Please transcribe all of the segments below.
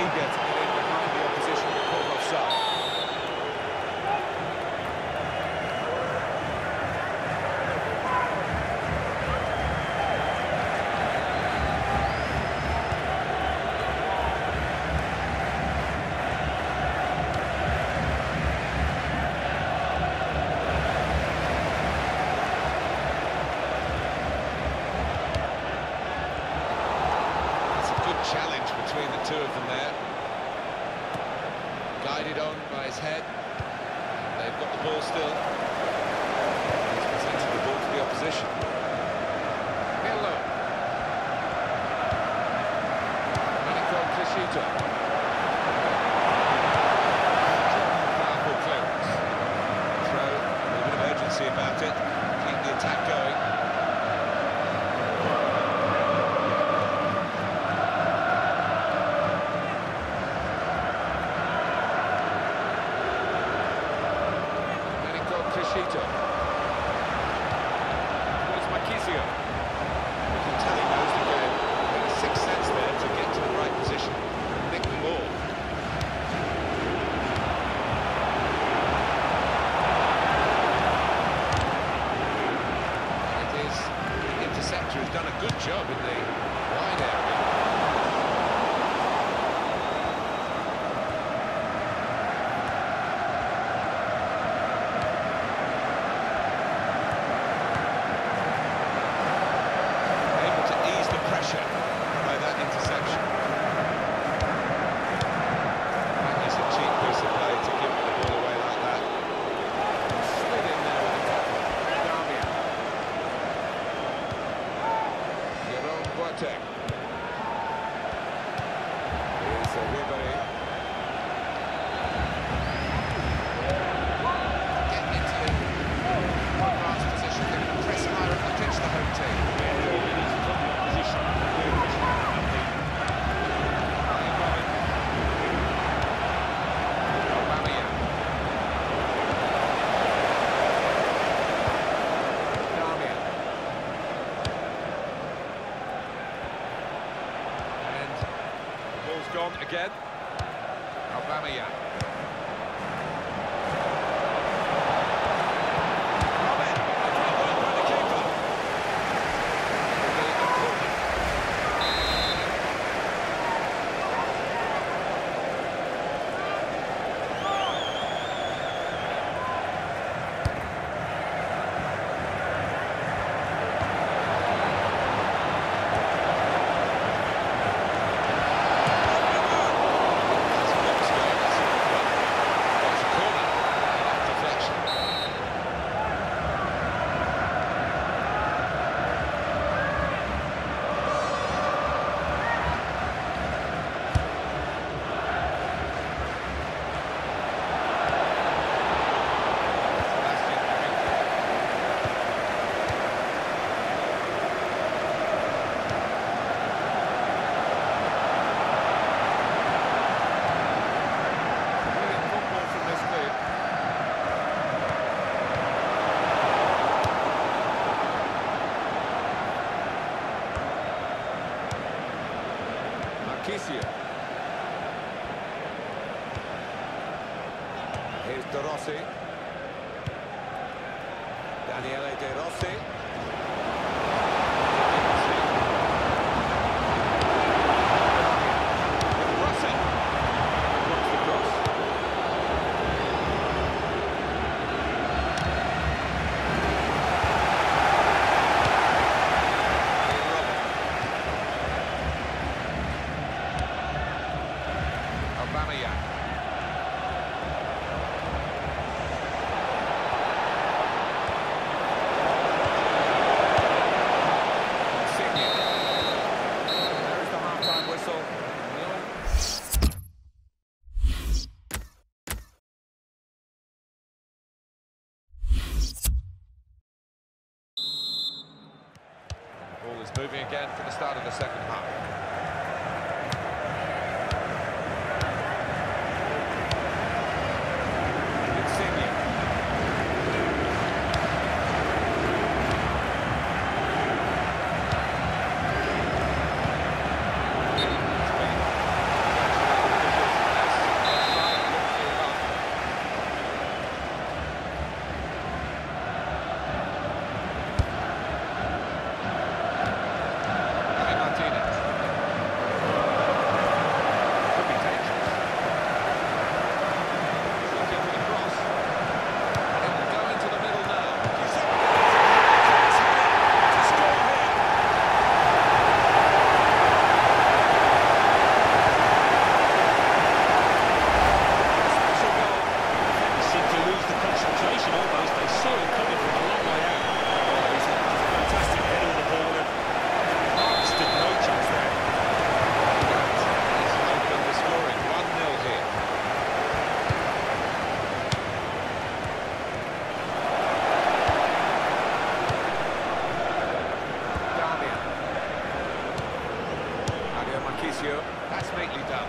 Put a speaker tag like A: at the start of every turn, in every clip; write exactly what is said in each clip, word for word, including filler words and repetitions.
A: eager to get in behind the opposition and call offside.
B: Challenge between the two of them there. Guided on by his head. They've got the ball still. He's presented the ball to the opposition. Hello. Domenico Crescito. Powerful clearance. Throw, a little bit of urgency about it. Keep the attack going. Crescito. Towards Marchisio. You can tell he knows the game. Got a sixth sense there to get to the right position and nick the ball. And it is the interceptor who's done a good job in the wide area. By that interception. That is a cheap piece of play to give the ball away like that. Slid in there with a tackle. Darmian. Jerome Boateng. Here's a Ribery. Get into the advanced position. They're going to press higher up the pitch, the home team. Gone again. Aubameyang. Robin, great work by the keeper. A corner. Marchisio. Here's De Rossi. Daniele De Rossi. Rossi. Blocks the cross. Aubameyang. Ball is moving again for the start of the second half. Marchisio. That's neatly done.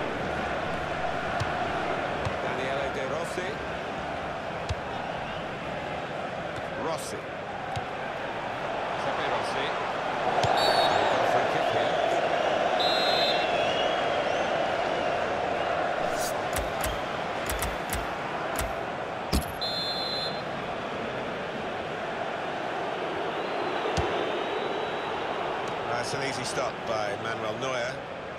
B: Daniele De Rossi. Rossi. Sepe Rossi. We've got a free kick here.
C: That's an easy stop by Manuel Neuer.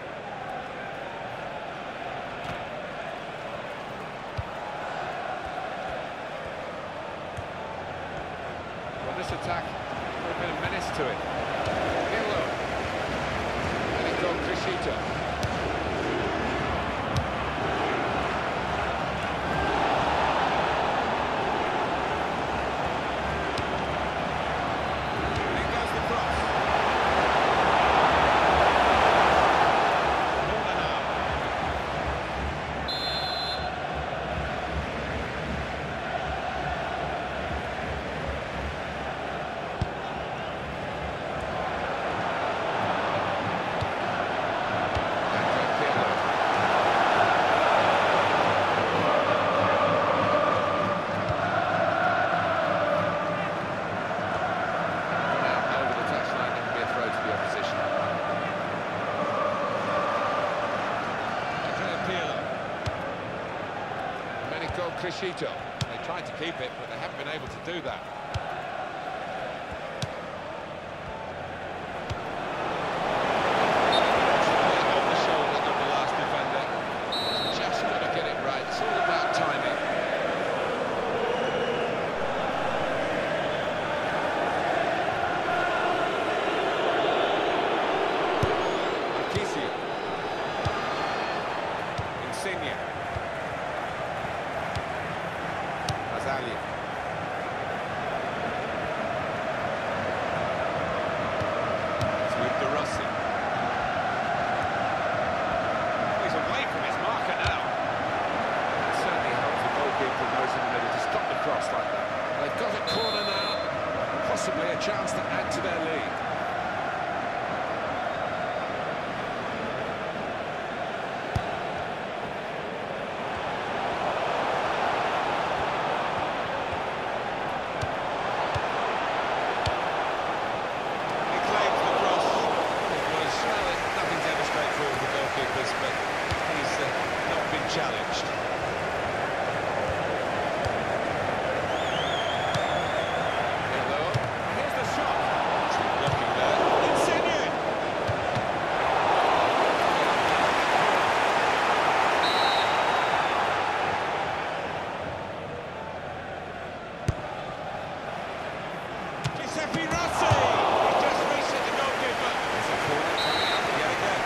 B: Well, this attack, a bit of menace to it. Pirlo. And it's on Criscito. Criscito. They tried to keep it, but they haven't been able to do that. On the shoulder of the last defender. Just got to get it right. It's all about timing. Marchisio. Insigne. Mazzagli. It's with De Rossi. He's away from his marker now. It certainly helps the goalkeeper and those in the middle to stop the cross like that. They've got a corner now, possibly a chance to add to their lead. Challenged. Hello. Here's the shot. It's blocking there. Insigne. Giuseppe Rossi. He just reset the goalkeeper. It's a corner coming up yet again.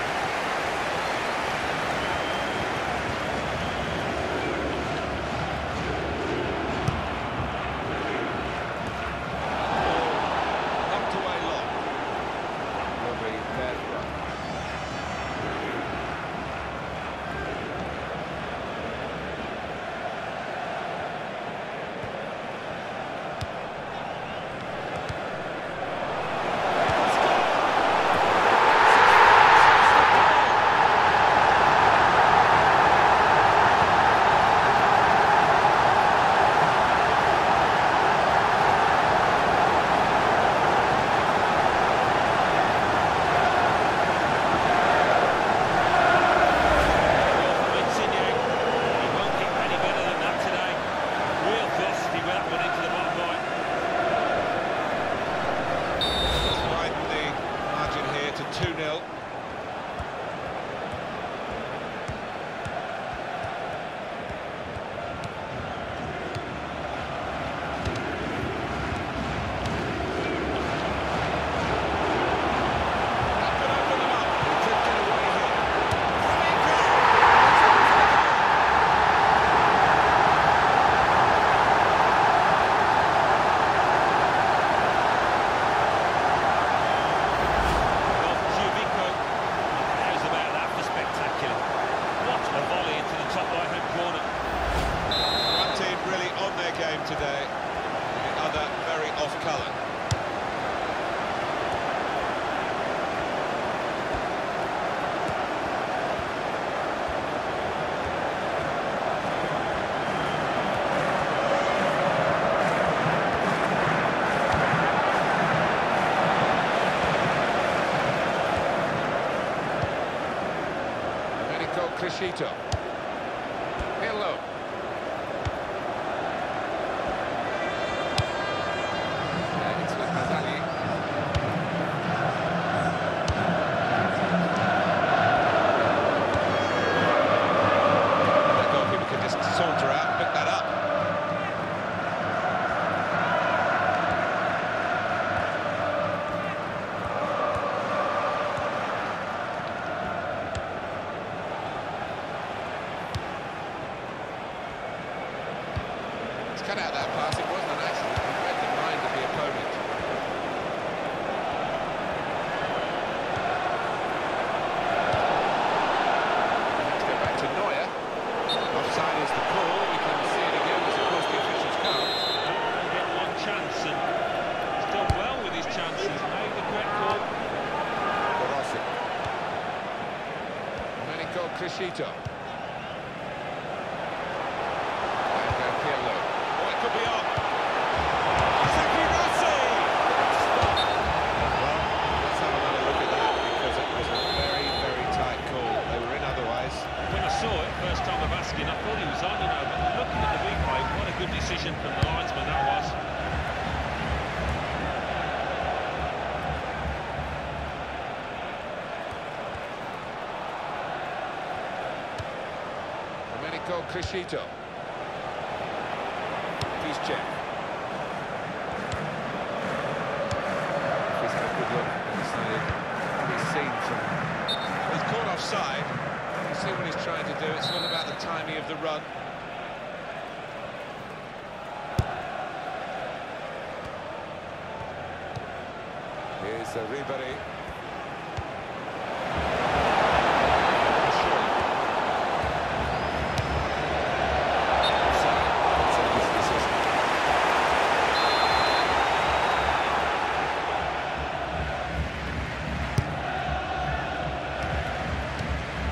B: two nil. Cubico Crescito. Pirlo. Uh, it's with Mazzagli.
C: That goalkeeper could just saunter out and pick that up.
B: Cut out that pass, it wasn't an accident. He read the mind of the opponent. Let's go back to Neuer. Offside is the call. We can see it again as of course the officials can't.
D: He'll get one chance, and he's done well with his chances. Made the correct call.
B: Rossi. Domenico Crescito. Andrea Pirlo.
C: Could be on.
D: Giuseppe Rossi!
C: Well, let's have another look at that because it was a very, very tight call. They were in otherwise.
D: When I saw it, first time of asking, I thought he was on, you know, but looking at the replay, what a good decision from the linesman that was.
B: Domenico Crescito. He's checked. He's had a good look and decided he's seen some.
C: He's caught offside.
B: You see what he's trying to do. It's all about the timing of the run. Here's uh, Ribéry.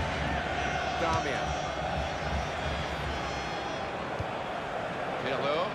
B: Damian. Pirlo.